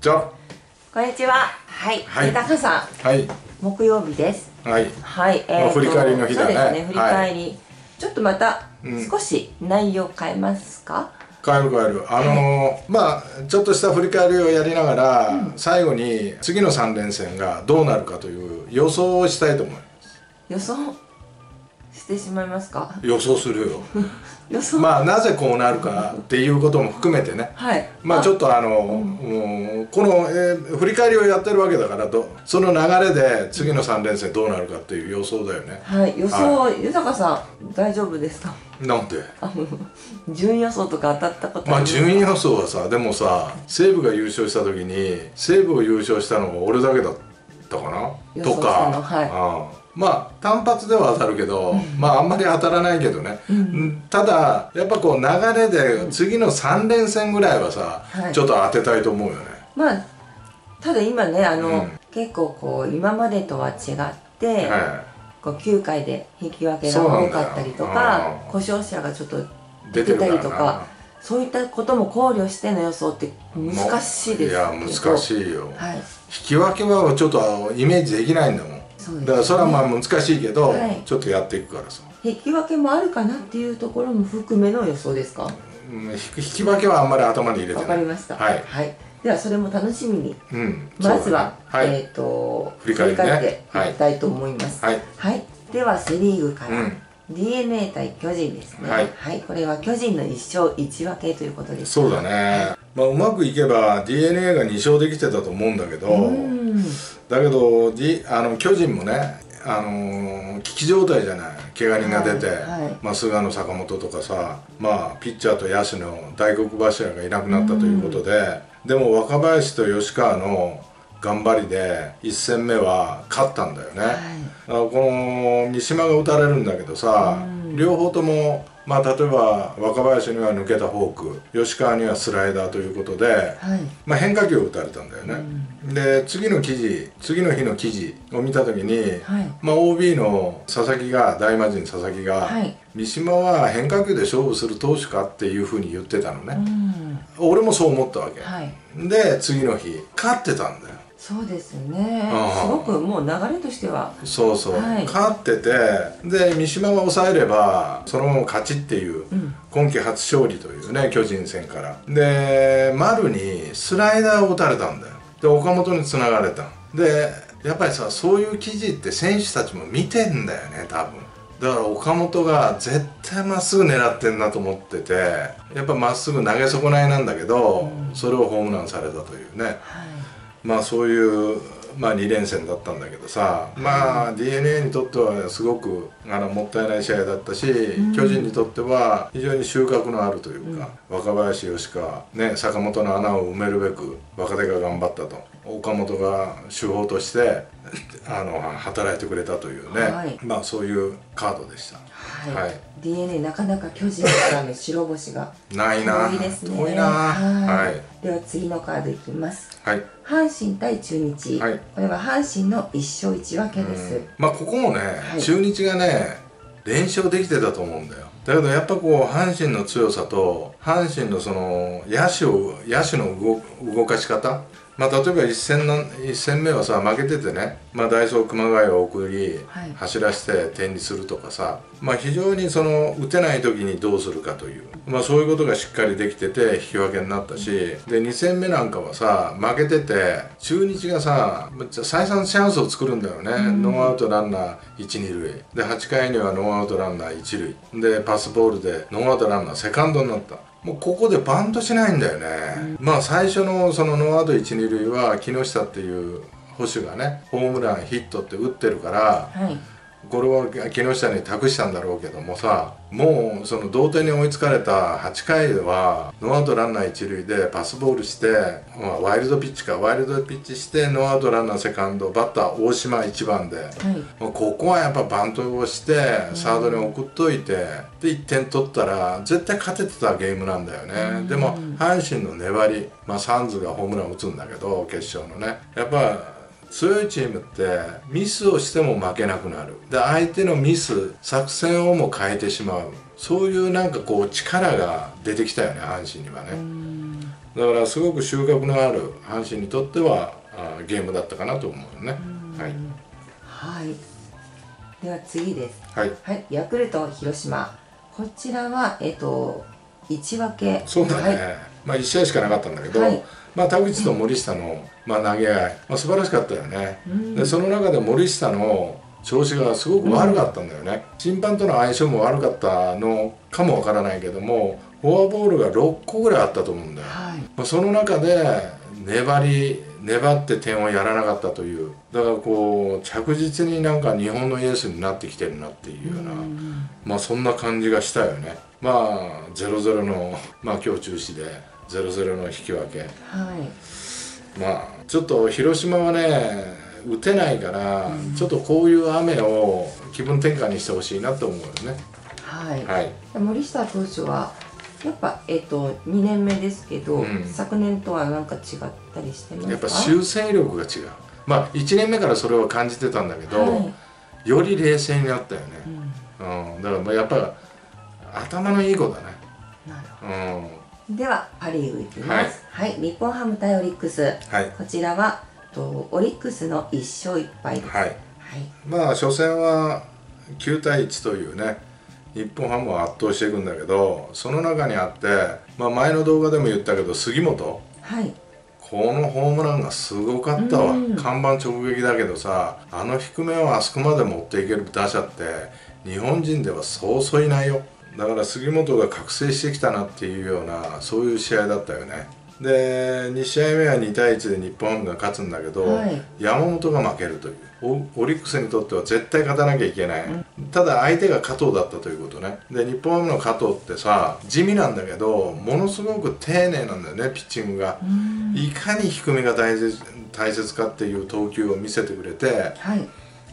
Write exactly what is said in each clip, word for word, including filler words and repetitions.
じゃあ、 こんにちは。はい、 はい豊さん、 はい、 木曜日です。 はい、 はい、えーと振り返りの日だね。 そうですね、振り返り。 はい、 ちょっとまたうん少し内容変えますか？ 変える変える。あのーまあちょっとした振り返りをやりながら、うん、最後に次のさん連戦がどうなるかという予想をしたいと思います。 予想してしまいますか？ 予想するよ。 予想まあなぜこうなるかっていうことも含めてね、 はい、 まあちょっとあの、うん、もうこの、えー、振り返りをやってるわけだからどその流れで次のさん連戦どうなるかっていう予想だよね。 はい、予想、はい、豊さん大丈夫ですか？ なんであの順位予想とか当たったことありますか？まあ順位予想はさ、でもさ西武が優勝した時に西武を優勝したのが俺だけだったかなとか、はい、あまあ単発では当たるけど、うん、まああんまり当たらないけどね、うん、ただやっぱこう流れで次のさん連戦ぐらいはさ、はい、ちょっと当てたいと思うよね。まあただ今ねあの、うん、結構こう今までとは違って、はい、こうきゅうかいで引き分けが多かったりとか故障者がちょっと出てたりとかそういったことも考慮しての予想って難しいですよね。 いや難しいよ、はい、引き分けはちょっとイメージできないんだもん。ね、だからそれはまあ難しいけど、はい、ちょっとやっていくからさ。 引き分けもあるかなっていうところも含めの予想ですか？ うん、引き分けはあんまり頭に入れてない。 わかりました。はい、はい、ではそれも楽しみに、 うん、 まずは、 ね、はい、 えっと振り返っていきたいと思います。はい、はい、ではセ・リーグから、うん、ディーエヌエー 対巨人ですね。はい、はい、これは巨人のいっ勝いち分けということです。 そうだね。はい、まあうまくいけば ディーエヌエー がに勝できてたと思うんだけど、だけど、D、あの巨人もね。あのー、危機状態じゃない、怪我人が出て、はいはい、まあ、菅野坂本とかさ、まあ、ピッチャーと野手の大黒柱がいなくなったということで、でも若林と吉川の頑張りでいち戦目は勝ったんだよね。はい、あのこの三島が打たれるんだけどさ、両方ともまあ例えば若林には抜けたフォーク、吉川にはスライダーということで、はい、まあ変化球を打たれたんだよね。うん、で次の記事次の日の記事を見た時に、はい、まあ オービー の佐々木が大魔神佐々木が、はい、三島は変化球で勝負する投手かっていうふうに言ってたのね。うん、俺もそう思ったわけ。はい、で次の日勝ってたんだよ。 そうですね、すごくもう流れとしてはそうそう、はい、勝ってて、で三島が抑えればそのまま勝ちっていう、うん、今季初勝利というね巨人戦から。で丸にスライダーを打たれたんだよ。で岡本につながれた。でやっぱりさそういう記事って選手たちも見てんだよね多分。だから岡本が絶対まっすぐ狙ってんなと思ってて、やっぱまっすぐ投げ損ないなんだけど、うん、それをホームランされたというね、はい、まあそういう、まあ、に連戦だったんだけどさ、まあ ディーエヌエー にとってはすごくあのもったいない試合だったし、うん、巨人にとっては非常に収穫のあるというか、うん、若林吉川、ね、坂本の穴を埋めるべく若手が頑張ったと、岡本が主砲としてあの働いてくれたというね、はい、まあそういうカードでした。 はい、はい、ディーエヌエー なかなか巨人からの白星がないな、 遠いですね。 遠いな。はい、 では次のカードいきます。 はい、 阪神対中日、はい、これは阪神のいっ勝いち分けです。 まあここもね、はい、中日がね連勝できてたと思うんだよ。だけどやっぱこう阪神の強さと阪神のその野手を野手の動動かし方、まあ例えば一戦の一戦目はさ負けててね、まあダイソー熊谷を送り、はい、走らせて点にするとかさ、まあ非常にその打てない時にどうするかという、まあそういうことがしっかりできてて引き分けになったし、でに戦目なんかはさ負けてて中日がさ再三チャンスを作るんだよね。うん、ノーアウトランナーいち、に塁ではちかいにはノーアウトランナーいち塁でパスボールでノーアウトランナーセカンドになった。もうここでバントしないんだよね。うん、まあ最初のそのノーアウトいち、に塁は木下っていう捕手がねホームランヒットって打ってるから、はい、これは木下に託したんだろうけどもさ、もうその同点に追いつかれたはちかいはノーアウトランナーいち塁でパスボールして、まあ、ワイルドピッチかワイルドピッチしてノーアウトランナーセカンドバッター大島いちばんで、はい、もうここはやっぱバントをしてサードに送っといて、でいってん取ったら絶対勝ててたゲームなんだよね。でも阪神の粘り、まあ、サンズがホームラン打つんだけど決勝のね、やっぱ強いチームってミスをしても負けなくなる。で相手のミス作戦をも変えてしまう、そういうなんかこう力が出てきたよね阪神にはね。 だからすごく収穫のある阪神にとってはあゲームだったかなと思うよね。はい、 はい、では次です。 はい、 はい、ヤクルト広島、こちらはえっといち分け。 そうだね、はい、まあいち試合しかなかったんだけど、はい、まあ田口と森下の、まあ、投げ合い、まあ、素晴らしかったよね。でその中で森下の調子がすごく悪かったんだよね。審判との相性も悪かったのかもわからないけども、フォアボールがろっこぐらいあったと思うんだよ。はい、まあその中で粘り粘って点をやらなかったという、だからこう着実になんか日本のエースになってきてるなっていうような、まあそんな感じがしたよね。まあゼロゼロの、まあ今日中止でゼロゼロの引き分け、はい、まあちょっと広島はね打てないから、うん、ちょっとこういう雨を気分転換にしてほしいなと思うよね。 はい、はい、森下投手はやっぱ、えー、とにねんめですけど、うん、昨年とは何か違ったりしてますか？ やっぱ修正力が違う。まあいちねんめからそれを感じてたんだけど、はい、より冷静になったよね。うんうん、だからまあやっぱ頭のいい子だね。 なるほど、うん、ではパ・リーグいきます。はい、はい、日本ハム対オリックス、はい、こちらはとオリックスのいっしょういっぱいです。はい、はい、 まあ初戦はきゅうたいいちというね日本ハムを圧倒していくんだけど、その中にあって、まあ、前の動画でも言ったけど杉本、はい、このホームランがすごかったわ。看板直撃だけどさ、あの低めをあそこまで持っていける打者って日本人ではそうそういないよ。だから杉本が覚醒してきたなっていうようなそういう試合だったよね。でに試合目はにたいいちで日本ハムが勝つんだけど、はい、山本が負けるという。オリックスにとっては絶対勝たなきゃいけない、うん、ただ相手が加藤だったということね。で日本ハムの加藤ってさ地味なんだけどものすごく丁寧なんだよね、ピッチングが。いかに低めが大切、大切かっていう投球を見せてくれて、はい、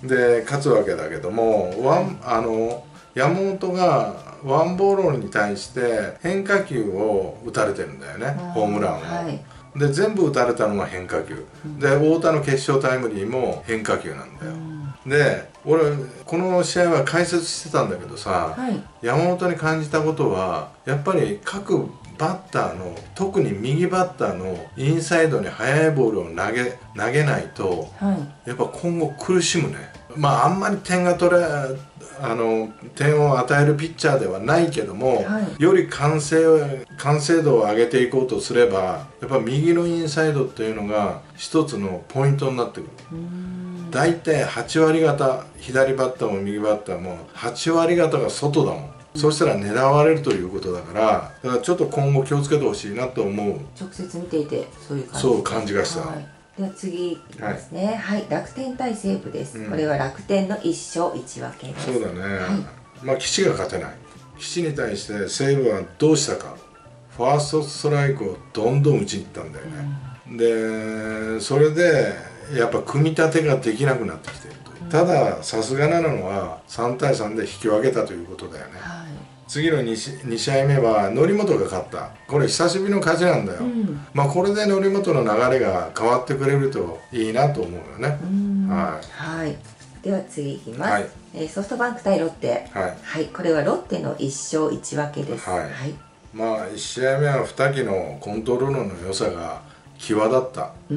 で勝つわけだけども、ワンあの山本がワンボールに対して変化球を打たれてるんだよね、ホームランを。はい、で全部打たれたのが変化球、うん、で太田の決勝タイムリーも変化球なんだよ。うん、で俺この試合は解説してたんだけどさ、はい、山本に感じたことはやっぱり各バッターの特に右バッターのインサイドに速いボールを投げ投げないと、はい、やっぱ今後苦しむね。まああんまり点が取れあの点を与えるピッチャーではないけども、はい、より完成完成度を上げていこうとすればやっぱ右のインサイドっていうのが一つのポイントになってくる。だいたいはちわり方、左バッターも右バッターもはちわり方が外だもん。そうしたら狙われるということだから、だからちょっと今後気をつけてほしいなと思う。 直接見ていてそういう感じ。 そう感じがした。 はい、では次ですね、はい、はい、楽天対西武です、うん、これは楽天のいっしょういち分けです。 そうだね、はい、まあ岸が勝てない。岸に対して西武はどうしたか、ファーストストライクをどんどん打ちにいったんだよね。うん、でそれでやっぱ組み立てができなくなってきているという。うん、たださすがなのはさんたいさんで引き分けたということだよね。はい、次の 2, 2試合目は則本が勝った。これ久しぶりの勝ちなんだよ。うん、まあこれで則本の流れが変わってくれるといいなと思うよね。 はい、はい、では次いきます、はい、えー、ソフトバンク対ロッテ、はい、はい、これはロッテのいっしょういち分けです。はい、はい、 まあいち試合目はに木のコントロールの良さが際立った。うん、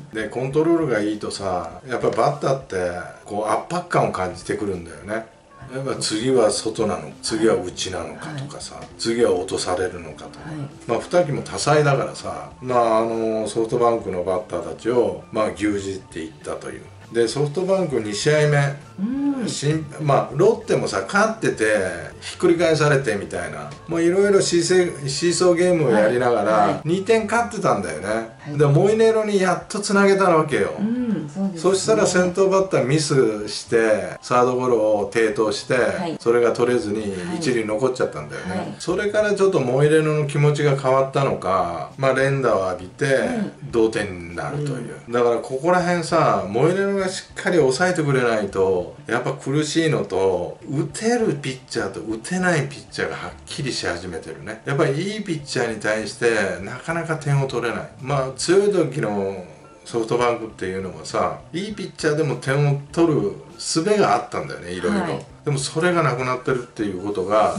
でコントロールがいいとさやっぱりバッターってこう圧迫感を感じてくるんだよね。やっぱ次は外なの、次は内なのかとかさ、はい、次は落とされるのかとか、はい、まあに木も多彩だからさ、まあ、あのソフトバンクのバッターたちをまあ牛耳っていったという。でソフトバンクに試合目、うん、しんまあロッテもさ勝っててひっくり返されてみたいな、もういろいろシーソーゲームをやりながらにてん勝ってたんだよね。はい、でモイネロにやっとつなげたわけよ。うん、 そうですね、そしたら先頭バッターミスしてサードゴロを低投して、はい、それが取れずに一塁残っちゃったんだよね。はいはい、それからちょっとモイネロの気持ちが変わったのか、まあ、連打を浴びて同点になるという。うん、だからここら辺さモイネロがしっかり抑えてくれないとやっぱ苦しいのと、打てるピッチャーと打てないピッチャーがはっきりし始めてるね。やっぱりいいピッチャーに対してなかなか点を取れない。まあ強い時のソフトバンクっていうのはさいいピッチャーでも点を取る術があったんだよね、いろいろ。はい、でもそれがなくなってるっていうことが、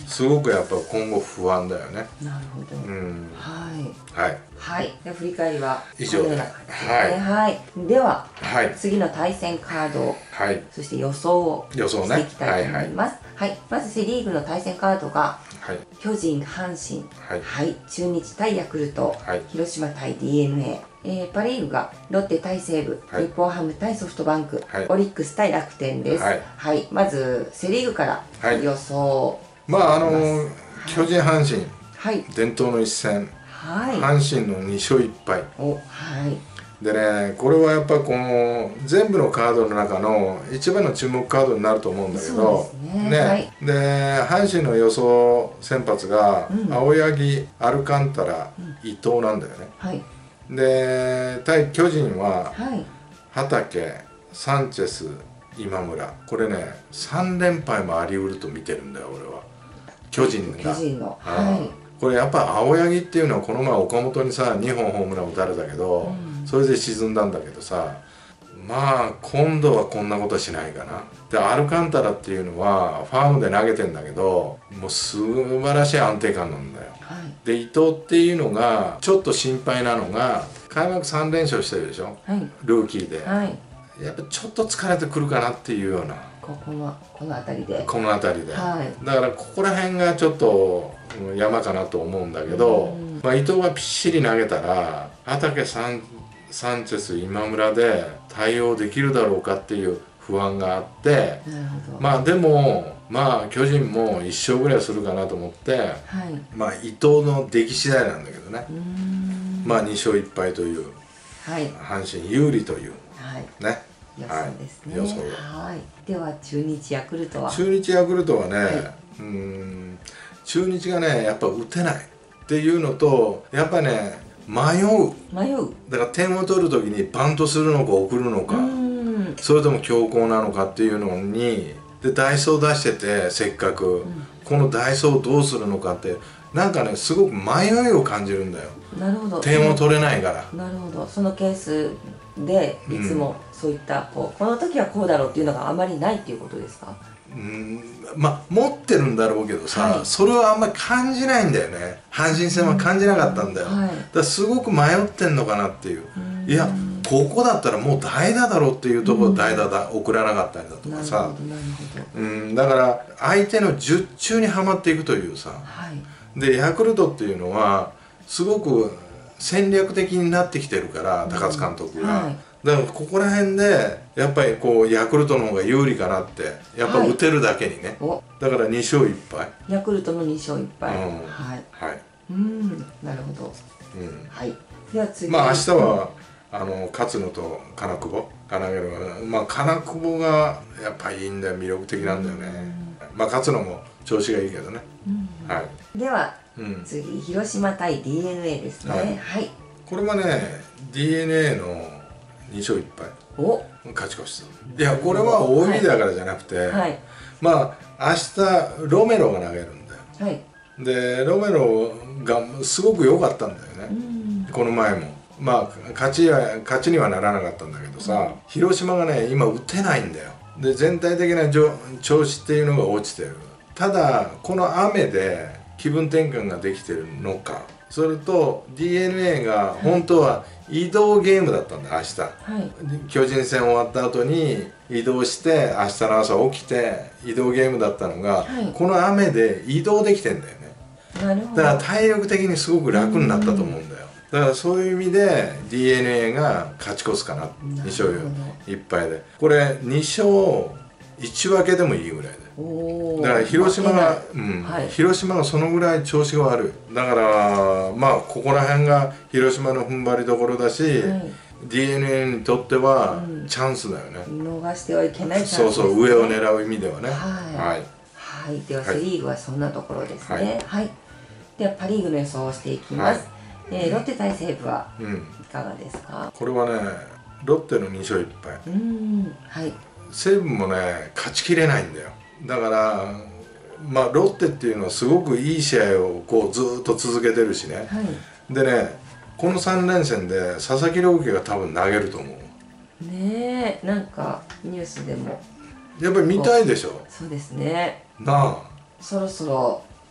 すごくやっぱ今後不安だよね。 なるほど。うん、はいはいはい。で振り返りは以上で、 はい、はい、では、はい、次の対戦カード、はい、そして予想をしていきたいと思います。はい、まずセ・リーグの対戦カードが、はい、巨人、阪神、はい、はい、中日対ヤクルト、はい、広島対 ディーエヌエー、えー、パ・リーグがロッテ対西武、はい、日本ハム対ソフトバンク、はい、オリックス対楽天です。はい、はい、まずセ・リーグから予想、 はい、まああのー、巨人、阪神、はい、伝統の一戦、はい、阪神のに勝いっぱい。お、はい、でね、これはやっぱこの全部のカードの中の一番の注目カードになると思うんだけど、ね、ね、はい、で阪神の予想先発が、うん、青柳、アルカンタラ、うん、伊藤なんだよね。はい、で対巨人は、はい、畠、サンチェス、今村、これねさん連敗もあり得ると見てるんだよ俺は。巨人が。 巨人の、はい、 これやっぱ青柳っていうのはこの前岡本にさにほんホームラン打たれたけど、うん、それで沈んだんだけどさ、まあ今度はこんなことしないかな。でアルカンタラっていうのはファームで投げてんだけどもう素晴らしい安定感なんだよ。はい、で伊藤っていうのがちょっと心配なのが開幕さん連勝してるでしょ、はい、ルーキーで、はい、やっぱちょっと疲れてくるかなっていうような。 ここのこの辺りでこの辺りで、はい、だからここら辺がちょっと山かなと思うんだけど、まあ、伊藤がぴっしり投げたら畠、サン、サンチェス、今村で対応できるだろうかっていう不安があって、まあでもまあ巨人もいっ勝ぐらいするかなと思って、はい、まあ伊藤の出来次第なんだけどね、まあに勝いっぱいという、はい、阪神有利という、はい、ね、 予想ですね。はい、予想。はい。では中日ヤクルトは。 中日ヤクルトはね、はい、うん、中日がねやっぱ打てないっていうのとやっぱね迷う。 迷う。 だから点を取る時にバントするのか送るのか、それとも強攻なのかっていうのにでダイソー出しててせっかく、うん、このダイソーをどうするのかってなんかねすごく迷いを感じるんだよ。 なるほど。 点を取れないから。 なるほど。そのケースでいつもそういったこうこの時はこうだろうっていうのがあまりないっていうことですか？ うん、まあ持ってるんだろうけどさ、はい、それはあんまり感じないんだよね。阪神戦は感じなかったんだよ、はい、だからすごく迷ってんのかなっていう、いやここだったらもう代打だろうっていうところ代打だ送らなかったりだとかさ、うん、だから相手の術中にはまっていくというさ、はい、でヤクルトっていうのはすごく戦略的になってきてるから高津監督が、はい、だからここら辺でやっぱりこうヤクルトの方が有利かなってやっぱ打てるだけにね、はい、だからに勝いっぱいヤクルトのに勝いっぱい、うん、はい、 はい、 うん、なるほど、うん、はい。では次、 まあ明日は、うん、あの勝野と金久保金ゲルがまあ金久保がやっぱりいいんだよ、魅力的なんだよね、うん、まあ勝野も調子がいいけどね、うん、はい。 では、うん、次広島対 ディーエヌエー ですね、はい、はい、 これはね ディーエヌエー のに勝いっぱいお勝ち越し。いやこれは大喜利だからじゃなくて、はいはい、まあ明日ロメロが投げるんだよ、はい、でロメロがすごく良かったんだよね、うん、この前もまあ勝ちは勝ちにはならなかったんだけどさ、うん、広島がね今打てないんだよ。で全体的な調子っていうのが落ちてる。ただこの雨で気分転換ができてるのか、それと ディーエヌエー が本当は移動ゲームだったんだ明日、はい、巨人戦終わった後に移動して明日の朝起きて移動ゲームだったのが、はい、この雨で移動できてんだよね。なるほど。だから体力的にすごく楽になったと思うんだよ。だからそういう意味で ディーエヌエー が勝ち越すかな、に勝いっぱいで、これに勝いち分けでもいいぐらいで、だから広島が、うんはい、広島がそのぐらい調子が悪い。だからまあここら辺が広島の踏ん張りどころだし、はい、ディーエヌエー にとってはチャンスだよね、 うん、逃してはいけないチャンスですね。 そうそう、上を狙う意味ではね。はい、 はいはい、ではセ・リーグはそんなところですね。はい、はい、ではパ・リーグの予想をしていきます、はい、えー、ロッテ対西武はいかがですか？ これはねロッテのに勝いっぱい、うん、はい、西武もね勝ちきれないんだよ。だからまあロッテっていうのはすごくいい試合をこうずっと続けてるしね、はい、でねこのさん連戦で佐々木朗希が多分投げると思うね。えなんかニュースでもやっぱり見たいでしょ。 そうですね。 なあそろそろ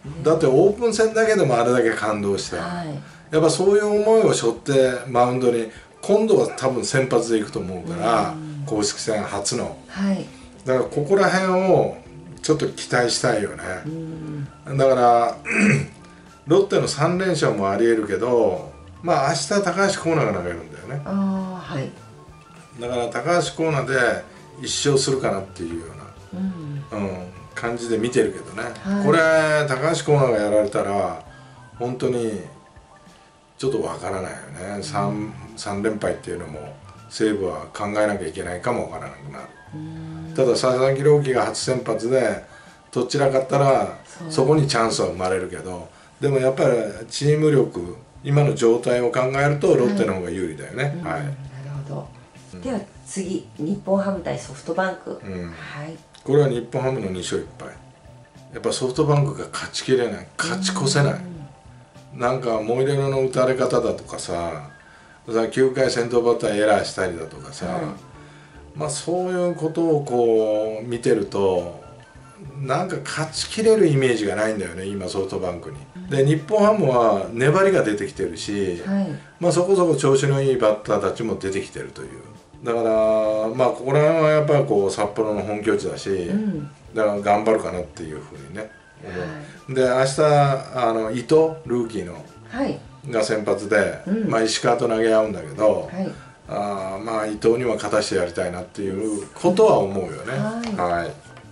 だってオープン戦だけでもあれだけ感動した、はい、やっぱそういう思いを背負ってマウンドに今度は多分先発でいくと思うから、公式戦初の、はい、だからここら辺をちょっと期待したいよね。だからロッテのさん連勝もありえるけど、まあ明日高橋光成が投げるんだよね。あ、はい、だから高橋光成でいっ勝するかなっていうような、うんうん、感じで見てるけどね、はい、これ高橋光成がやられたら本当にちょっとわからないよね、うん、3, さん連敗っていうのも西武は考えなきゃいけないかもわからなくなる。ただ佐々木朗希が初先発でどちらかったら そ, そこにチャンスは生まれるけど、でもやっぱりチーム力今の状態を考えるとロッテの方が有利だよね。はい、うん、なるほど、うん、では次日本ハム対ソフトバンク、うん、 はい、これは日本ハムのに勝いっぱい。やっぱソフトバンクが勝ちきれない、勝ち越せない、うん、なんかモイレロの打たれ方だとかさ、きゅうかい先頭バッターエラーしたりだとかさ、はい、まあそういうことをこう見てるとなんか勝ちきれるイメージがないんだよね今ソフトバンクに。で日本ハムは粘りが出てきてるし、はい、まあそこそこ調子のいいバッターたちも出てきてるという。だからまあここら辺はやっぱりこう札幌の本拠地だし、うん、だから頑張るかなっていうふうにね思う、はい、で明日あの伊藤ルーキーの、はい、が先発で、うん、まあ石川と投げ合うんだけど、はい、あまあ伊藤には勝たしてやりたいなっていうことは思うよね。はい、はい、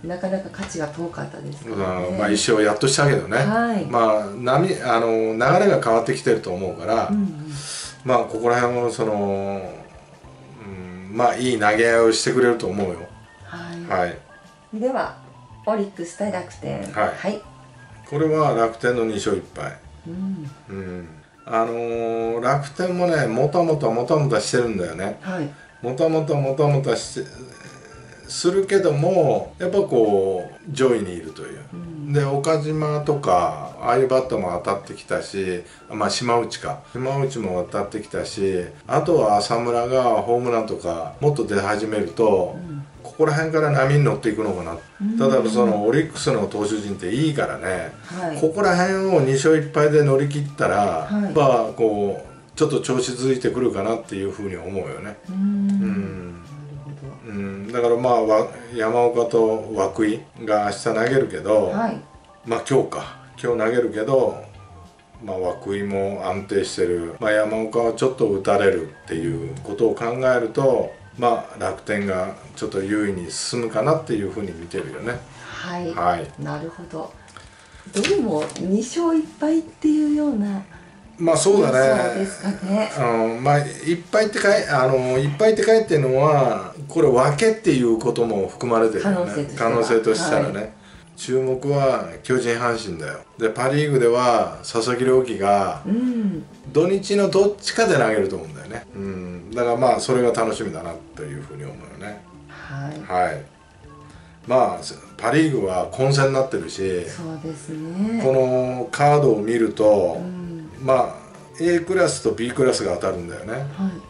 なかなか価値が遠かったですからね。 うん、まあ一生やっとしたけどね、はい、まあ波あの流れが変わってきてると思うから、うんうん、まあここら辺もその、うん、まあいい投げ合いをしてくれると思うよ。はい、はい、 ではオリックス対楽天、はい、はい、 これは楽天のに勝いっぱい、うんうん、あのー、楽天もねもたもたもたもたしてるんだよね、はい、もたもたもたもたしてするけどもやっぱこう上位にいるという、うん、で岡島とかああいうバッターも当たってきたし、まあ島内か島内も当たってきたし、あとは浅村がホームランとかもっと出始めると、うん、ここら辺から波に乗っていくのかな、うん、ただそのオリックスの投手陣っていいからね、はい、ここら辺をに勝いっぱいで乗り切ったら、はい、やっぱこうちょっと調子づいてくるかなっていうふうに思うよね。うん、うんうん、だからまあ山岡と涌井が明日投げるけど、はい、まあ今日か今日投げるけど、まあ、涌井も安定してる、まあ、山岡はちょっと打たれるっていうことを考えると、まあ、楽天がちょっと優位に進むかなっていうふうに見てるよね。 はい、はい、なるほど。どれもに勝いっぱいっていうような。 まあそうだね。 そうですかね。 あのまあいっぱいってかいあのいっぱいって書いてるのはこれ分けっていうことも含まれてるよね。可能性としたらね。はい、注目は巨人阪神だよ。でパ・リーグでは佐々木朗希が土日のどっちかで投げると思うんだよね。うん。だからまあそれが楽しみだなというふうに思うよね。はい。はい。まあパ・リーグは混戦になってるし、 そうですね。 このカードを見ると。うん、まあ A クラスと B クラスが当たるんだよね、はい、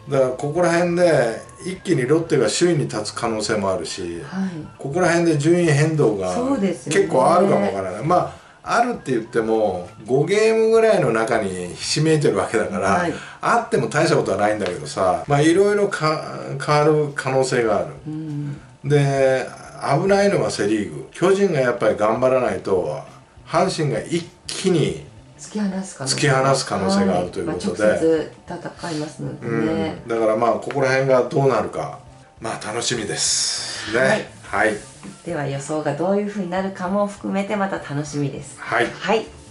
だからここら辺で一気にロッテが首位に立つ可能性もあるし、はい、ここら辺で順位変動が結構あるかもわからない、ね、まああるって言ってもごゲームぐらいの中にひしめいてるわけだから、はい、あっても大したことはないんだけどさ、まあいろいろ変わる可能性がある、うん、で危ないのはセ・リーグ、巨人がやっぱり頑張らないと阪神が一気に突き放す可能性突き放す可能性があるということで、はい、まあ、直接戦いますのでね、 うん、だからまあここら辺がどうなるかまあ楽しみですね。はい、はい、 では予想がどういうふうになるかも含めてまた楽しみです。 はい、 はい